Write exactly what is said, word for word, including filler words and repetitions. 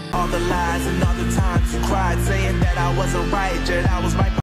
All the lies and all the times you cried, saying that I wasn't right, yet I was right.